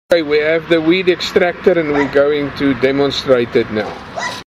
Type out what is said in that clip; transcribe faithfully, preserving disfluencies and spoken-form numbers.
Okay, we have the weed extractor and we're going to demonstrate it now.